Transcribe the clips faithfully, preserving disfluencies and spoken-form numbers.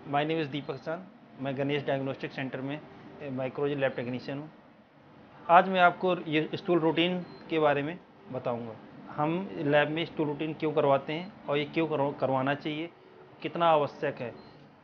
My name is Deepak Chand. मैं Ganesh diagnostic centre में microbiology lab technician हूँ। आज मैं आपको ये स्टूल रूटीन के बारे में बताऊंगा। हम लैब में स्टूल रूटीन क्यों करवाते हैं और ये क्यों करवाना चाहिए, कितना आवश्यक है।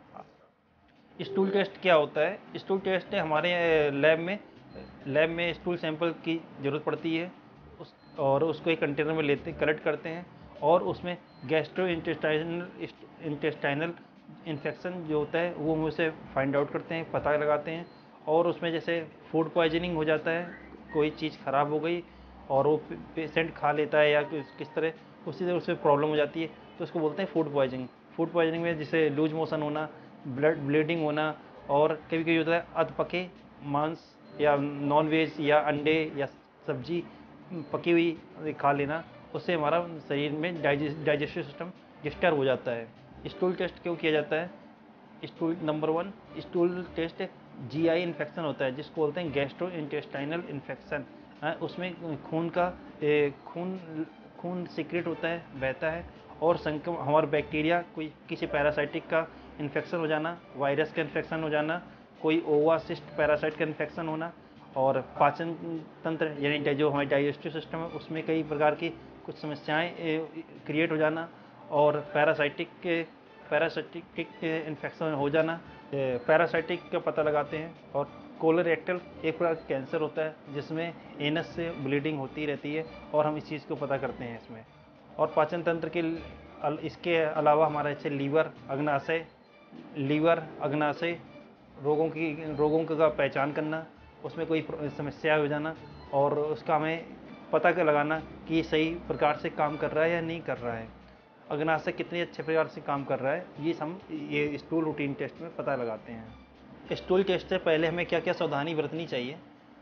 स्टूल टेस्ट क्या होता है? स्टूल टेस्ट हमारे लैब में लैब में स्टूल सैंपल की ज़रूरत पड़ती है उस और उसको एक कंटेनर में लेते कलेक्ट करते हैं और उसमें गैस्ट्रो इंटेस्टाइनल इंटेस्टाइनल इन्फेक्शन जो होता है वो हम उसे फाइंड आउट करते हैं, पता लगाते हैं। और उसमें जैसे फूड पॉइजनिंग हो जाता है, कोई चीज़ ख़राब हो गई और वो पेशेंट खा लेता है या किस तरह उसी तरह उसमें प्रॉब्लम हो जाती है, तो उसको बोलते हैं फूड पॉइजनिंग। फूड पॉइजनिंग में जैसे लूज मोशन होना, ब्लड ब्लीडिंग होना, और कभी कभी होता है अध पके मांस या नॉन वेज या अंडे या सब्जी पकी हुई खा लेना, उससे हमारा शरीर में डाइजेस्टिव सिस्टम डिस्टर्ब हो जाता है। स्टूल टेस्ट क्यों किया जाता है? Stool number one, stool test GI infection होता है जिसको बोलते हैं गैस्ट्रो इंटेस्टाइनल इन्फेक्शन। उसमें खून का ए, खून खून सीक्रेट होता है, बहता है, और संक्रमण हमारा बैक्टीरिया कोई किसी पैरासाइटिक का इन्फेक्शन हो जाना, वायरस का इन्फेक्शन हो जाना, कोई ओवासिस्ट पैरासाइट का इन्फेक्शन होना, और पाचन तंत्र यानी जो हमारी डाइजेस्टिव सिस्टम है उसमें कई प्रकार की कुछ समस्याएं क्रिएट हो जाना, और पैरासाइटिक के पैरासाइटिक इन्फेक्शन हो जाना। पैरासाइटिक का पता लगाते हैं। और कोलोरेक्टल एक प्रकार का कैंसर होता है जिसमें एनस से ब्लीडिंग होती रहती है और हम इस चीज़ को पता करते हैं इसमें। और पाचन तंत्र के इसके अलावा हमारा जैसे लीवर अग्नाशय लीवर अग्नाशय रोगों की रोगों का पहचान करना, उसमें कोई समस्या हो जाना और उसका हमें पता कर लगाना कि सही प्रकार से काम कर रहा है या नहीं कर रहा है, अग्नाशय कितने अच्छे प्रकार से काम कर रहा है, ये हम ये स्टूल रूटीन टेस्ट में पता लगाते हैं। स्टूल टेस्ट से पहले हमें क्या क्या सावधानी बरतनी चाहिए?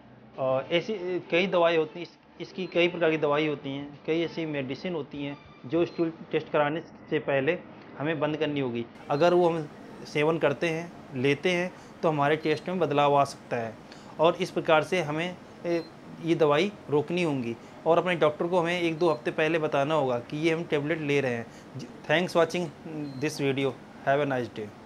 और ऐसी कई दवाई होती हैं, इसकी कई प्रकार की दवाई होती हैं, कई ऐसी मेडिसिन होती हैं जो स्टूल टेस्ट कराने से पहले हमें बंद करनी होगी। अगर वो हम सेवन करते हैं, लेते हैं, तो हमारे टेस्ट में बदलाव आ सकता है और इस प्रकार से हमें ये दवाई रोकनी होगी और अपने डॉक्टर को हमें एक दो हफ्ते पहले बताना होगा कि ये हम टेबलेट ले रहे हैं। Thanks watching this video. Have a nice day.